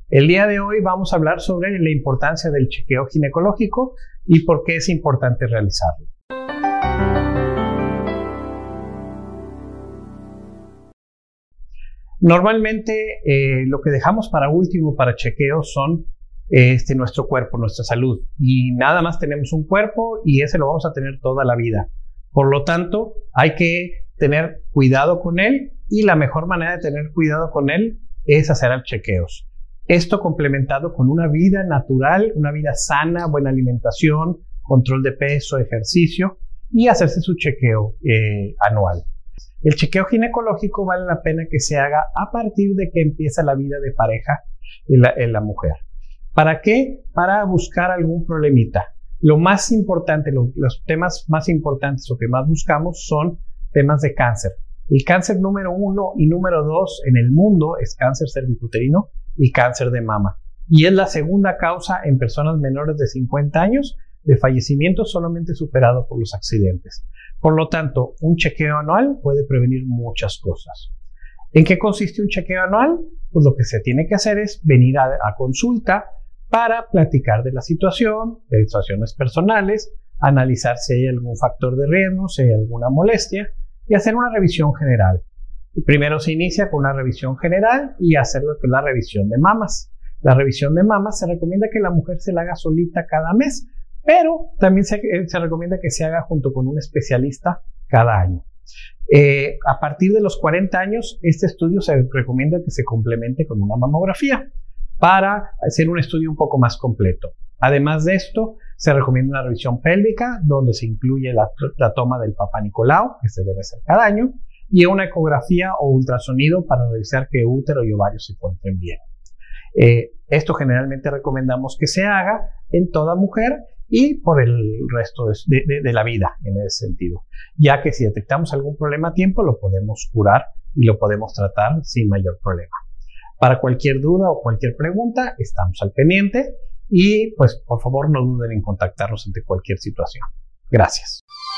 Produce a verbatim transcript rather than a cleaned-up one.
El día de hoy vamos a hablar sobre la importancia del chequeo ginecológico y por qué es importante realizarlo. Normalmente eh, lo que dejamos para último para chequeos son este, nuestro cuerpo, nuestra salud, y nada más tenemos un cuerpo y ese lo vamos a tener toda la vida. Por lo tanto, hay que tener cuidado con él y la mejor manera de tener cuidado con él es hacer chequeos. Esto complementado con una vida natural, una vida sana, buena alimentación, control de peso, ejercicio y hacerse su chequeo eh, anual. El chequeo ginecológico vale la pena que se haga a partir de que empieza la vida de pareja en la, en la mujer. ¿Para qué? Para buscar algún problemita. Lo más importante, lo, los temas más importantes o que más buscamos son temas de cáncer. El cáncer número uno y número dos en el mundo es cáncer cervicuterino y cáncer de mama. Y es la segunda causa en personas menores de cincuenta años de fallecimiento, solamente superado por los accidentes. Por lo tanto, un chequeo anual puede prevenir muchas cosas. ¿En qué consiste un chequeo anual? Pues lo que se tiene que hacer es venir a, a consulta para platicar de la situación, de situaciones personales, analizar si hay algún factor de riesgo, si hay alguna molestia y hacer una revisión general. Primero se inicia con una revisión general y hacer lo que es la revisión de mamas. La revisión de mamas se recomienda que la mujer se la haga solita cada mes, pero también se, se recomienda que se haga junto con un especialista cada año. Eh, a partir de los cuarenta años, este estudio se recomienda que se complemente con una mamografía para hacer un estudio un poco más completo. Además de esto, se recomienda una revisión pélvica donde se incluye la, la toma del Papá Nicolau, que se debe hacer cada año, y una ecografía o ultrasonido para revisar que útero y ovario se encuentren bien. Eh, esto generalmente recomendamos que se haga en toda mujer y por el resto de, de, de la vida en ese sentido, ya que si detectamos algún problema a tiempo lo podemos curar y lo podemos tratar sin mayor problema. Para cualquier duda o cualquier pregunta estamos al pendiente y pues por favor no duden en contactarnos ante cualquier situación. Gracias.